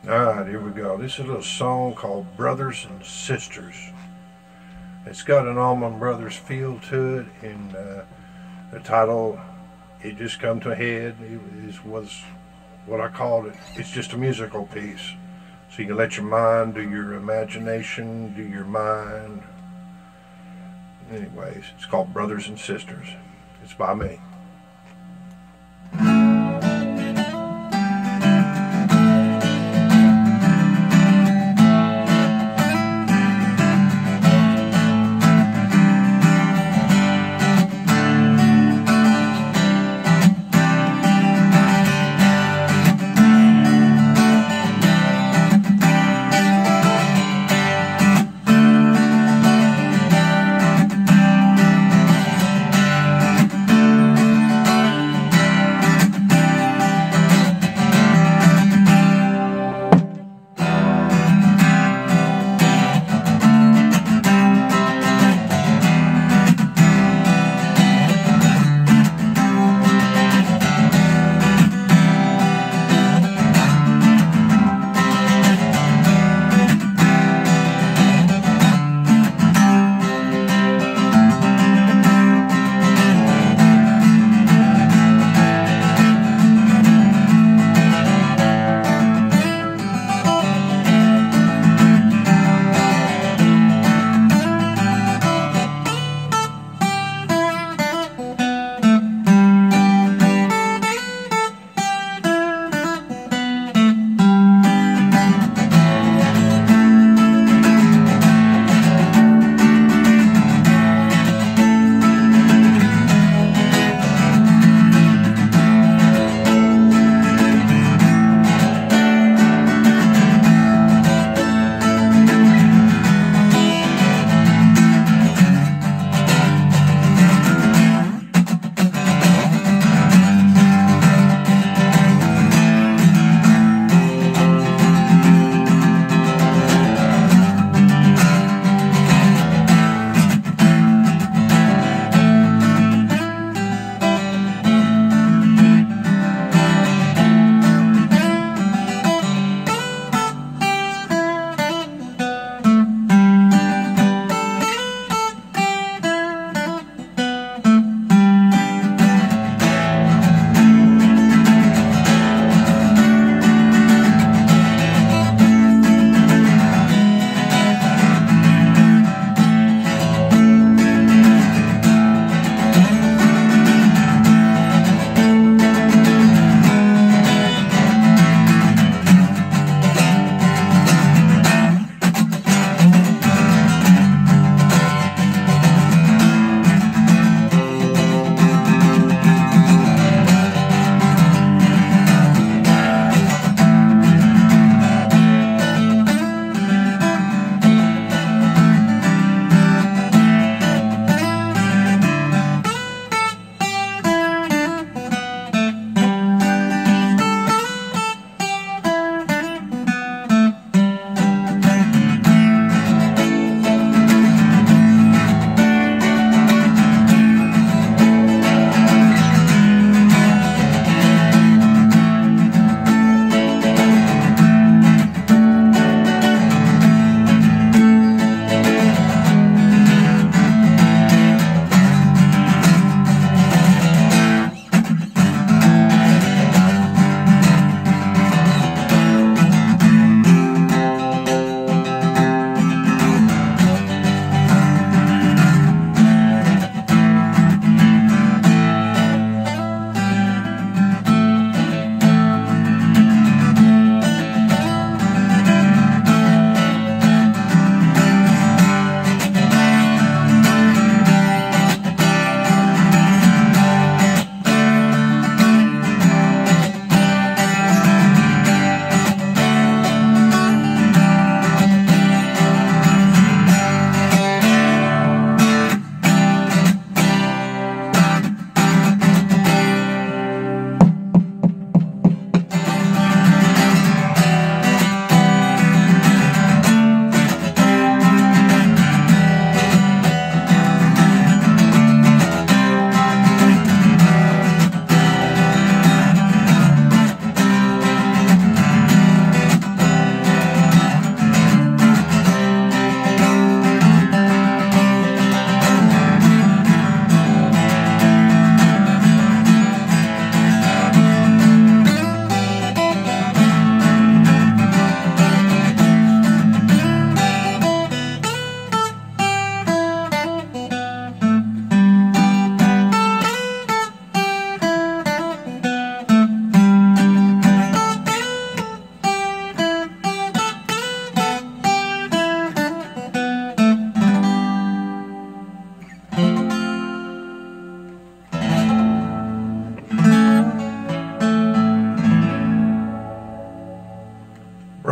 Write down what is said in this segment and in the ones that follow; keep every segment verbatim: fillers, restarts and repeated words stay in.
Alright, here we go. This is a little song called Brothers and Sisters. It's got an Allman Brothers feel to it, and uh, the title, it just come to a head. It is, was what I called it. It's just a musical piece. So you can let your mind do your imagination, do your mind. Anyways, it's called Brothers and Sisters. It's by me.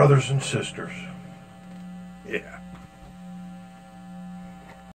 brothers and sisters. Yeah.